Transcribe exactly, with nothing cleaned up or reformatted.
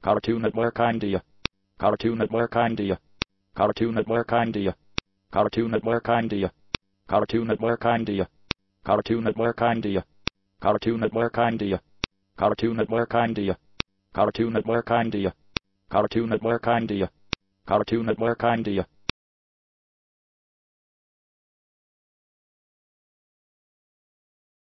cartoonnetworkindia, cartoonnetworkindia, cartoonnetworkindia, cartoonnetworkindia, cartoonnetworkindia, cartoonnetworkindia, cartoonnetworkindia, cartoonnetworkindia, cartoonnetworkindia, cartoonnetworkindia, cartoonnetworkindia.